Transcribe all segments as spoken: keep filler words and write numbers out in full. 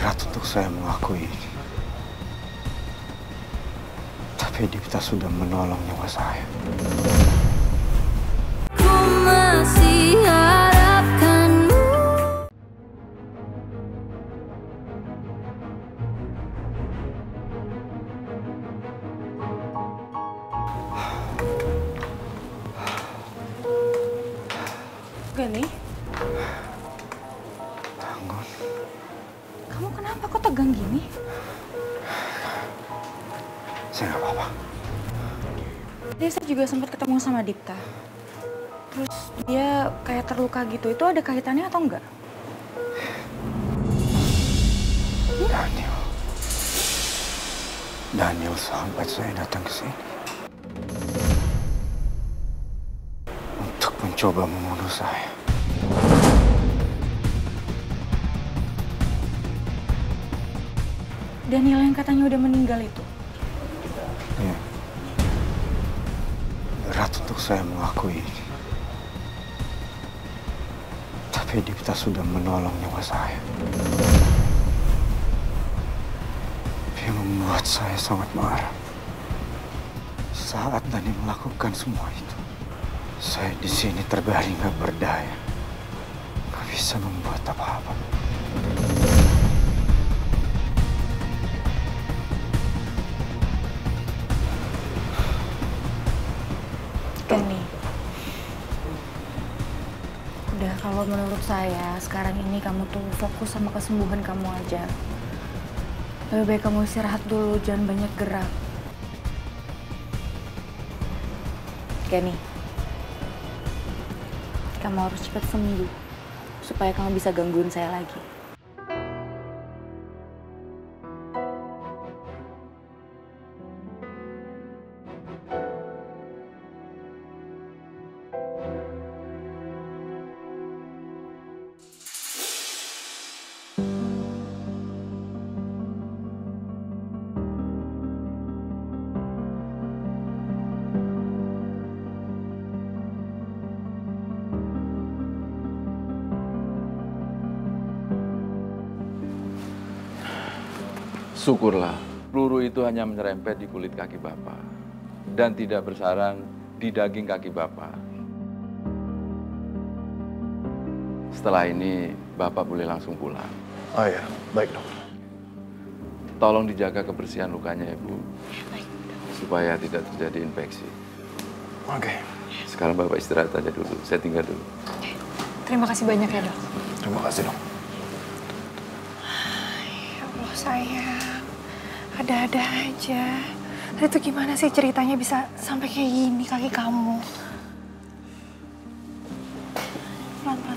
Berat untuk saya mengakui ini. Tapi Dipta sudah menolong nyawa saya. Ku masih harapkanmu. Gani? Bangun. Kamu kenapa kok tegang gini? Saya nggak apa-apa. Tadi saya juga sempat ketemu sama Dipta. Terus dia kayak terluka gitu. Itu ada kaitannya atau enggak? Daniel. Daniel sahabat saya datang ke sini. Untuk mencoba membunuh saya. Daniel yang katanya udah meninggal itu. Ya. Berat untuk saya mengakui ini. Tapi Dipta sudah menolong nyawa saya. Yang membuat saya sangat marah. Saat Dani melakukan semua itu, saya di sini terbaring gak berdaya. Gak bisa membuat apa-apa. Gani. Udah, kalau menurut saya sekarang ini kamu tuh fokus sama kesembuhan kamu aja. Lebih baik kamu istirahat dulu, jangan banyak gerak. Gani, kamu harus cepat sembuh supaya kamu bisa gangguin saya lagi. Syukurlah, peluru itu hanya menyerempet di kulit kaki Bapak dan tidak bersarang di daging kaki Bapak. Setelah ini, Bapak boleh langsung pulang. Oh ya, baik dok. Tolong dijaga kebersihan lukanya ya Bu, supaya tidak terjadi infeksi. Oke. Sekarang Bapak istirahat aja dulu, saya tinggal dulu. Terima kasih banyak ya, Dok. Terima kasih dok. Ya Allah sayang, ada-ada aja. Tadi tuh gimana sih ceritanya bisa sampai kayak gini kaki kamu? Pelan-pelan.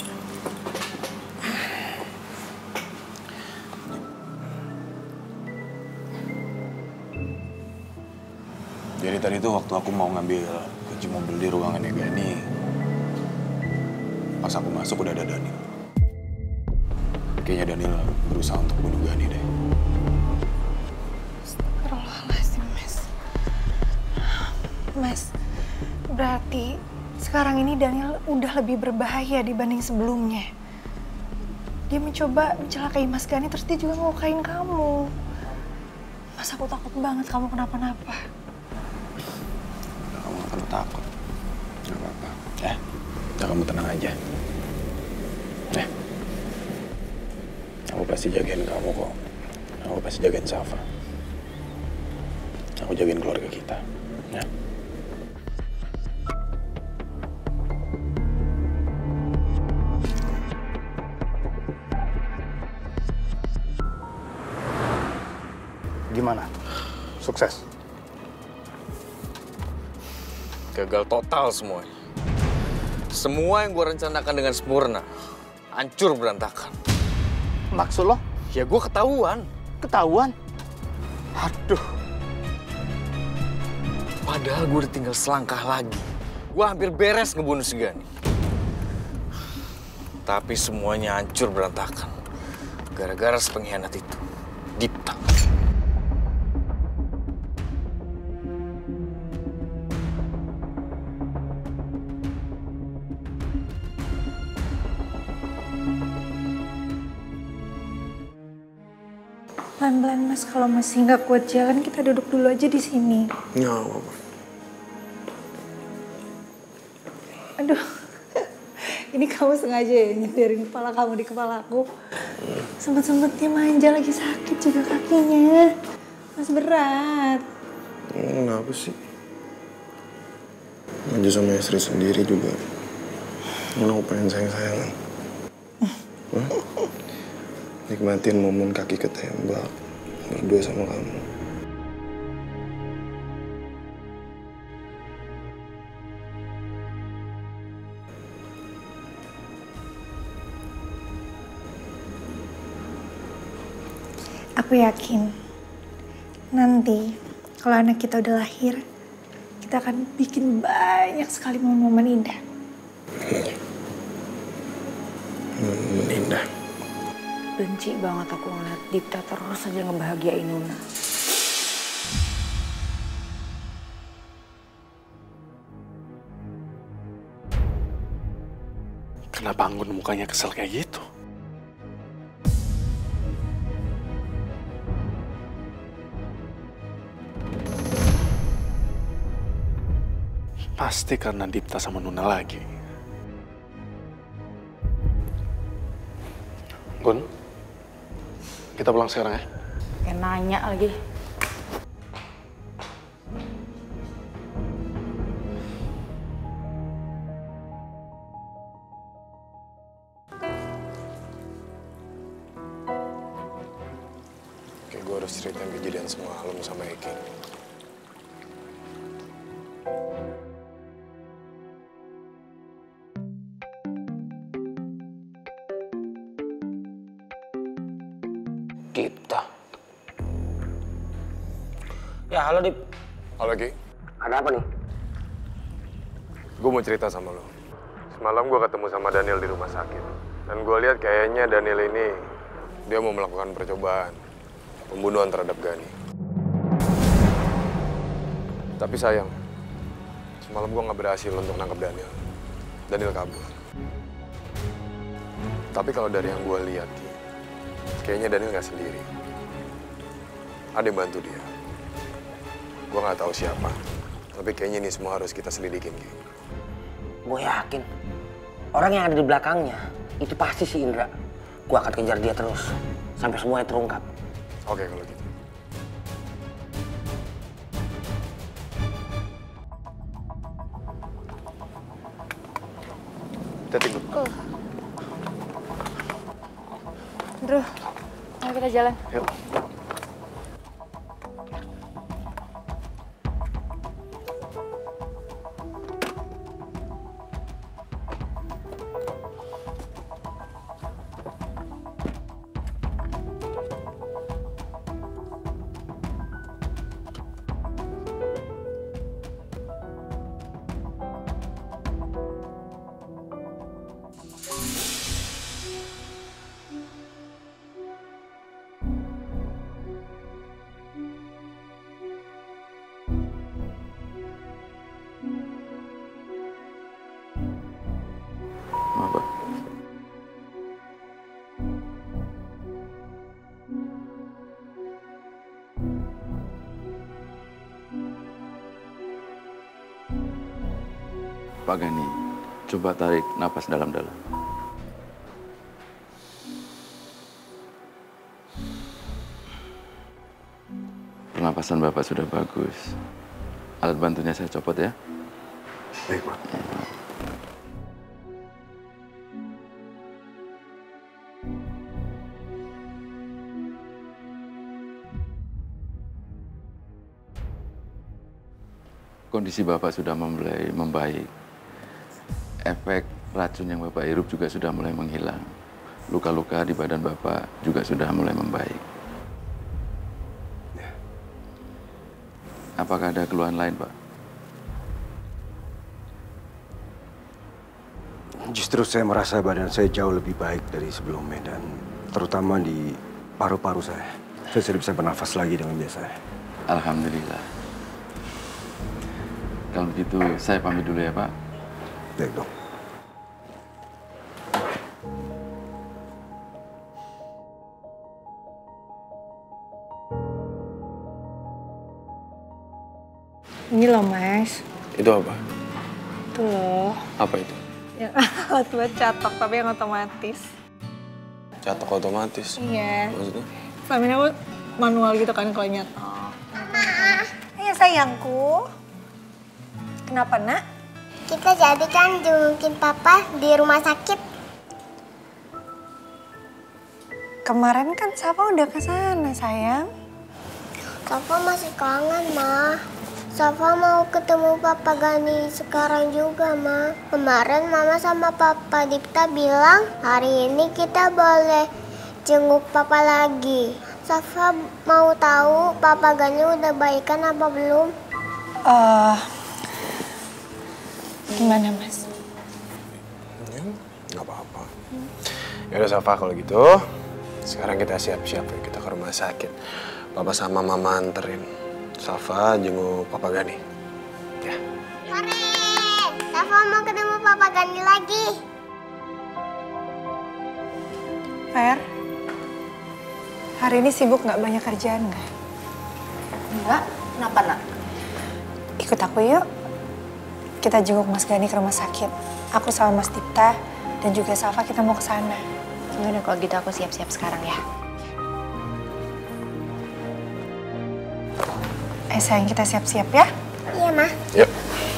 Jadi tadi tuh waktu aku mau ngambil kunci mobil di ruangannya Gani, pas aku masuk udah ada Daniel. Kayaknya Daniel berusaha untuk bunuh Gani deh. Astagfirullahaladzim, Mas. Mas, berarti sekarang ini Daniel udah lebih berbahaya dibanding sebelumnya. Dia mencoba mencelakai Mas Gani, terus dia juga ngelukain kamu. Mas, aku takut banget kamu kenapa-napa. Udah, kamu gak perlu takut. Gak apa-apa, ya. Udah, kamu tenang aja. Ya. Aku pasti jagain kamu kok. Aku pasti jagain Safa. Aku jagain keluarga kita, ya. Gimana? Sukses? Gagal total semuanya. Semua yang gue rencanakan dengan sempurna, hancur berantakan. Maksud lo? Ya gue ketahuan. Ketahuan? Aduh. Padahal gue udah tinggal selangkah lagi. Gue hampir beres ngebunuh si Gani. Tapi semuanya hancur berantakan. Gara-gara si pengkhianat itu, Dipta. Pelan-pelan Mas, kalau masih nggak kuat jalan kita duduk dulu aja di sini. Nggak apa-apa. Aduh, ini kamu sengaja ya nyenderin kepala kamu di kepala aku. Sempet-sempetnya manja, lagi sakit juga kakinya. Mas berat. Hmm, kenapa sih? Manja sama istri sendiri juga. Aku pengen sayang-sayangan. Hah? Nikmatin momen kaki ketembak berdua sama kamu. Aku yakin nanti kalau anak kita udah lahir, kita akan bikin banyak sekali momen-momen indah. Momen indah. Benci banget aku ngeliat Dipta terus aja ngebahagiain Nuna. Kenapa Anggun mukanya kesel kayak gitu? Pasti karena Dipta sama Nuna lagi. Gun, kita pulang sekarang ya? Kayak nanya lagi. Oke, gue harus ceritain kejadian semua Halem sama Eki. Dipta. Ya, halo Dip. Halo Ki. Ada apa nih? Gue mau cerita sama lo. Semalam gue ketemu sama Daniel di rumah sakit. Dan gue lihat kayaknya Daniel ini, dia mau melakukan percobaan. Pembunuhan terhadap Gani. Tapi sayang, semalam gue nggak berhasil untuk nangkap Daniel. Daniel kabur. Tapi kalau dari yang gue lihat, Ki, kayaknya Daniel nggak sendiri. Ada yang bantu dia. Gue nggak tahu siapa. Tapi kayaknya ini semua harus kita selidikin, Ki. Gue yakin orang yang ada di belakangnya itu pasti si Indra. Gue akan kejar dia terus sampai semuanya terungkap. Oke kalau gitu. Kita tunggu. Uh. Bro, ayo kita jalan. Yuk. Apa? Pak Gani, coba tarik napas dalam-dalam. Pernapasan Bapak sudah bagus. Alat bantunya saya copot ya. Baik, Pak. Kondisi Bapak sudah mulai membaik. Efek racun yang Bapak hirup juga sudah mulai menghilang. Luka-luka di badan Bapak juga sudah mulai membaik. Apakah ada keluhan lain, Pak? Justru saya merasa badan saya jauh lebih baik dari sebelumnya dan terutama di paru-paru saya. Saya sudah bisa bernafas lagi dengan biasa. Alhamdulillah. Kalau begitu saya pamit dulu ya, Pak. Baik, Dok. Ini loh, Mas. Itu apa? Itu loh. Apa itu? Yang alat buat catok, tapi yang otomatis. Catok otomatis? Iya. Maksudnya? Selama ini aku manual gitu kan kalau nyetok. Ayo sayangku. Kenapa, Nak? Kita jadi kan jengukin papa di rumah sakit. Kemarin kan Safa udah ke sana, sayang. Safa masih kangen, Ma. Safa mau ketemu Papa Gani sekarang juga, Ma. Kemarin Mama sama Papa Dipta bilang hari ini kita boleh jenguk Papa lagi. Safa mau tahu Papa Gani udah baikan apa belum? Eh, uh, gimana, Mas? Ya, nggak apa-apa. Ya udah Safa, kalau gitu sekarang kita siap-siap ya, kita ke rumah sakit. Papa sama Mama anterin Safa jenguk Papa Gani. Ya. Hore! Safa mau ketemu Papa Gani lagi. Fer, hari ini sibuk nggak, banyak kerjaan nggak? Enggak, kenapa, Nak? Ikut aku yuk. Kita jenguk Mas Gani ke rumah sakit. Aku sama Mas Dipta dan juga Safa kita mau ke sana. Yaudah kalau gitu aku siap-siap sekarang ya. Eh sayang, kita siap-siap ya? Iya, Ma. Yuk.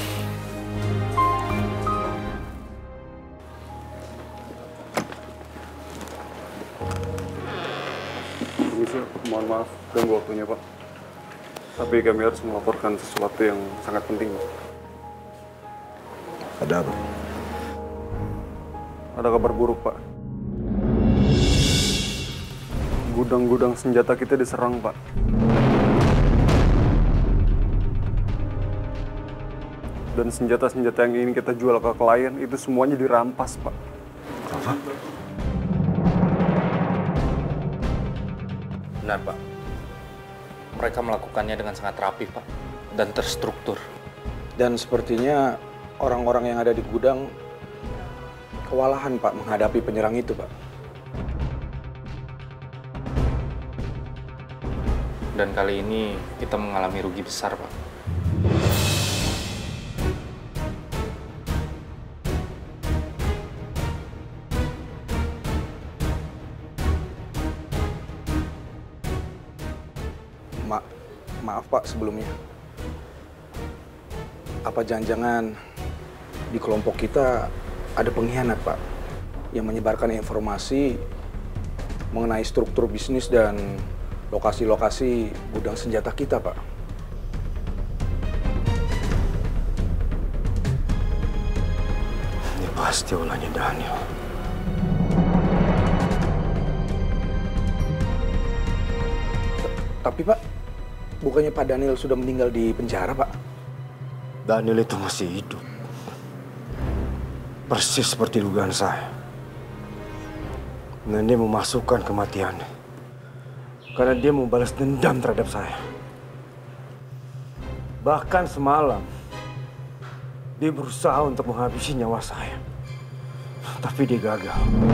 Permisi, mohon maaf ganggu waktunya, Pak. Tapi kami harus melaporkan sesuatu yang sangat penting, Pak. Ada apa? Ada kabar buruk, Pak. Gudang-gudang senjata kita diserang, Pak. Dan senjata-senjata yang ingin kita jual ke klien itu semuanya dirampas, Pak. Apa? Benar, Pak. Mereka melakukannya dengan sangat rapi, Pak. Dan terstruktur. Dan sepertinya orang-orang yang ada di gudang kewalahan, Pak, menghadapi penyerang itu, Pak. Dan kali ini kita mengalami rugi besar, Pak. Ma maaf, Pak, sebelumnya. Apa jangan-jangan di kelompok kita ada pengkhianat, Pak, yang menyebarkan informasi mengenai struktur bisnis dan lokasi-lokasi gudang senjata kita, Pak. Ini pasti ulahnya Daniel. Tapi, Pak, bukannya Pak Daniel sudah meninggal di penjara, Pak? Daniel itu masih hidup. Persis seperti dugaan saya. Dan dia memasukkan kematiannya. Karena dia mau balas dendam terhadap saya. Bahkan semalam, dia berusaha untuk menghabisi nyawa saya. Tapi dia gagal.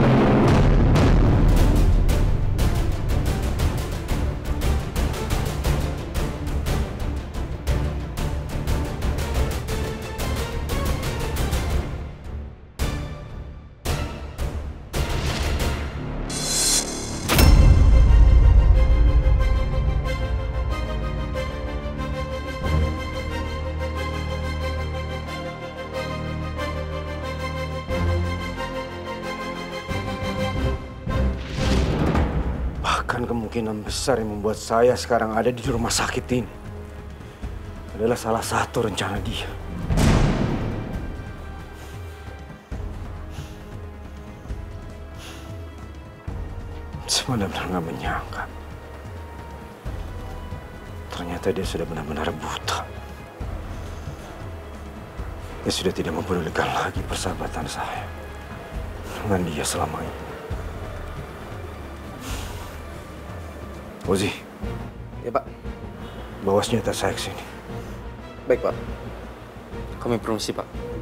Kemungkinan besar yang membuat saya sekarang ada di rumah sakit ini adalah salah satu rencana dia. Saya benar-benar nggak menyangka. Ternyata dia sudah benar-benar buta. Dia sudah tidak mempedulikan lagi persahabatan saya dengan dia selama ini. Ozi. Ya, Pak. Bawa senjata saya ke sini. Baik, Pak. Kami permisi, Pak.